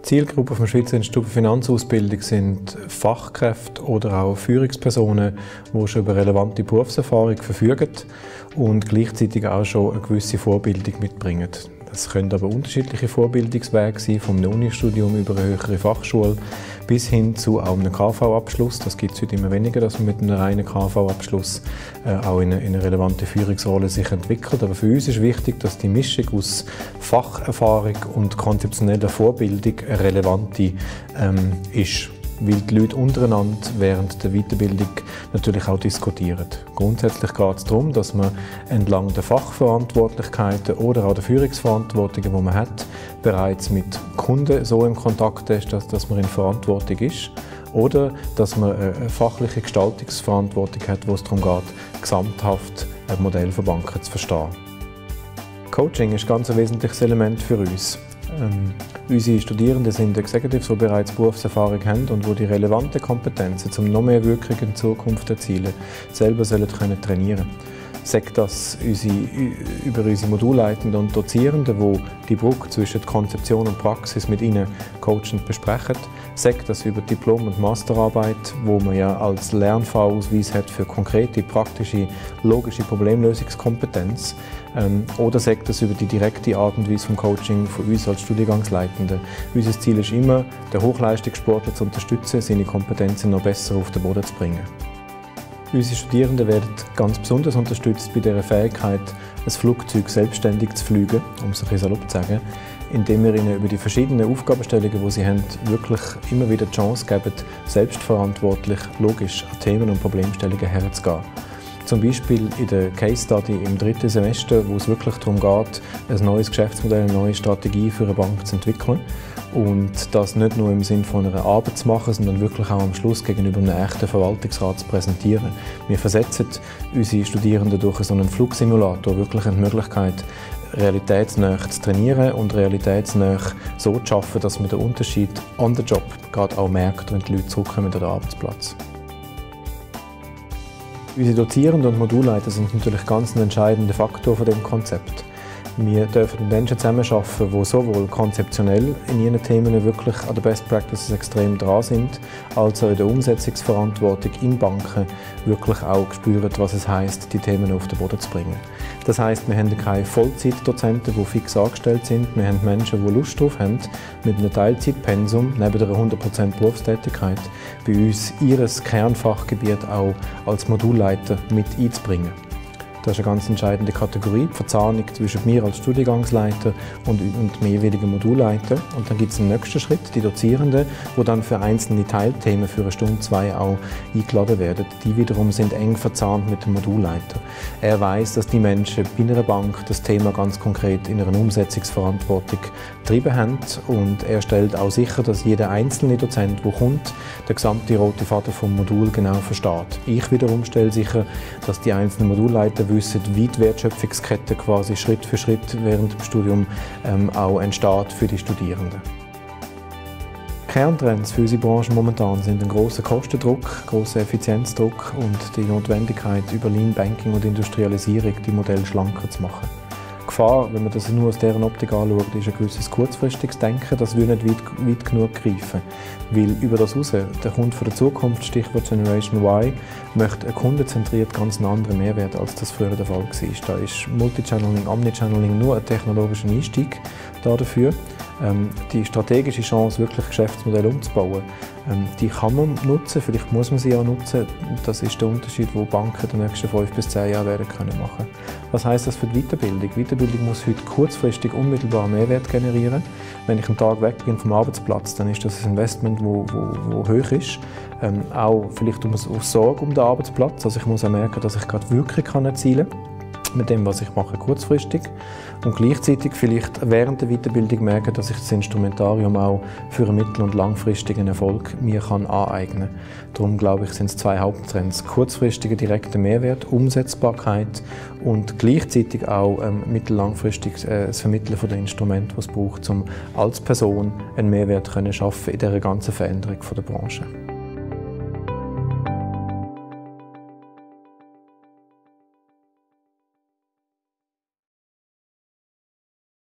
Zielgruppe vom Schweizer Institut für Finanzausbildung sind Fachkräfte oder auch Führungspersonen, die schon über relevante Berufserfahrung verfügen und gleichzeitig auch schon eine gewisse Vorbildung mitbringen. Das können aber unterschiedliche Vorbildungswege sein, vom Unistudium über eine höhere Fachschule bis hin zu auch einem KV-Abschluss. Das gibt es heute immer weniger, dass man mit einem reinen KV-Abschluss auch in eine relevante Führungsrolle sich entwickelt. Aber für uns ist wichtig, dass die Mischung aus Facherfahrung und konzeptioneller Vorbildung eine relevante ist. Weil die Leute untereinander während der Weiterbildung natürlich auch diskutieren. Grundsätzlich geht es darum, dass man entlang der Fachverantwortlichkeiten oder auch der Führungsverantwortungen, die man hat, bereits mit Kunden so im Kontakt ist, dass man in Verantwortung ist. Oder dass man eine fachliche Gestaltungsverantwortung hat, wo es darum geht, gesamthaft ein Modell von Banken zu verstehen. Coaching ist ganz ein wesentliches Element für uns. Unsere Studierenden sind Executives, die bereits Berufserfahrung haben und die relevanten Kompetenzen, um noch mehr Wirkung in Zukunft zu erzielen, selber trainieren können. Sagt das über unsere Modulleitenden und Dozierenden, die die Brücke zwischen Konzeption und Praxis mit ihnen coachend besprechen. Sagt das über Diplom- und Masterarbeit, wo man ja als Lernfahrausweis hat für konkrete, praktische, logische Problemlösungskompetenz. Oder sagt das über die direkte Art und Weise vom Coaching von uns als Studiengangsleitenden. Unser Ziel ist immer, den Hochleistungssportler zu unterstützen, seine Kompetenzen noch besser auf den Boden zu bringen. Unsere Studierenden werden ganz besonders unterstützt bei der Fähigkeit, ein Flugzeug selbstständig zu fliegen, um es ein bisschen salopp zu sagen, indem wir ihnen über die verschiedenen Aufgabenstellungen, die sie haben, wirklich immer wieder die Chance geben, selbstverantwortlich, logisch an Themen und Problemstellungen herzugehen. Zum Beispiel in der Case Study im 3. Semester, wo es wirklich darum geht, ein neues Geschäftsmodell, eine neue Strategie für eine Bank zu entwickeln. Und das nicht nur im Sinne von einer Arbeit zu machen, sondern wirklich auch am Schluss gegenüber einem echten Verwaltungsrat zu präsentieren. Wir versetzen unsere Studierenden durch so einen Flugsimulator wirklich eine Möglichkeit, realitätsnah zu trainieren und realitätsnah so zu schaffen, dass man den Unterschied on the job gerade auch merkt, wenn die Leute zurückkommen an den Arbeitsplatz. Unsere Dozierenden und Modulleiter sind natürlich ganz ein entscheidender Faktor von dem Konzept. Wir dürfen mit Menschen zusammenarbeiten, die sowohl konzeptionell in ihren Themen wirklich an den Best Practices extrem dran sind, als auch in der Umsetzungsverantwortung in Banken wirklich auch spüren, was es heisst, die Themen auf den Boden zu bringen. Das heisst, wir haben keine Vollzeitdozenten, die fix angestellt sind. Wir haben Menschen, die Lust darauf haben, mit einem Teilzeitpensum, neben einer 100% Berufstätigkeit, bei uns ihr Kernfachgebiet auch als Modulleiter mit einzubringen. Das ist eine ganz entscheidende Kategorie, die Verzahnung zwischen mir als Studiengangsleiter und dem jeweiligen Modulleiter. Und dann gibt es einen nächsten Schritt, die Dozierenden, die dann für einzelne Teilthemen für eine Stunde, 2 auch eingeladen werden. Die wiederum sind eng verzahnt mit dem Modulleiter. Er weiss, dass die Menschen bei einer Bank das Thema ganz konkret in einer Umsetzungsverantwortung getrieben haben. Und er stellt auch sicher, dass jeder einzelne Dozent, der kommt, den gesamten roten Faden vom Modul genau versteht. Ich wiederum stelle sicher, dass die einzelnen Modulleiter wissen, wie die Wertschöpfungskette quasi Schritt für Schritt während dem Studium auch entsteht für die Studierenden. Kerntrends für unsere Branche momentan sind ein grosser Kostendruck, grosser Effizienzdruck und die Notwendigkeit, über Lean Banking und Industrialisierung die Modelle schlanker zu machen. Die Gefahr, wenn man das nur aus deren Optik anschaut, ist ein gewisses kurzfristiges Denken, das will nicht weit genug greifen. Weil über das hinaus, der Kunde von der Zukunft, Stichwort Generation Y, möchte ein kundenzentriert ganz einen anderen Mehrwert, als das früher der Fall war. Da ist Multichanneling, Omnichanneling nur ein technologischer Einstieg dafür. Die strategische Chance, wirklich Geschäftsmodelle umzubauen, die kann man nutzen, vielleicht muss man sie auch nutzen. Das ist der Unterschied, den Banken in den nächsten 5 bis 10 Jahren werden können machen. Was heisst das für die Weiterbildung? Die Weiterbildung muss heute kurzfristig unmittelbar Mehrwert generieren. Wenn ich einen Tag weg bin vom Arbeitsplatz, dann ist das ein Investment, das hoch ist. Auch vielleicht aus Sorge um den Arbeitsplatz. Also ich muss auch merken, dass ich gerade Wirkung erzielen kann mit dem, was ich mache, kurzfristig. Und gleichzeitig vielleicht während der Weiterbildung merken, dass ich das Instrumentarium auch für einen mittel- und langfristigen Erfolg mir aneignen kann. Darum glaube ich, sind es 2 Haupttrends. Kurzfristiger direkter Mehrwert, Umsetzbarkeit und gleichzeitig auch mittel-langfristig das Vermitteln von den Instrumenten, die es braucht, um als Person einen Mehrwert zu schaffen in dieser ganzen Veränderung der Branche.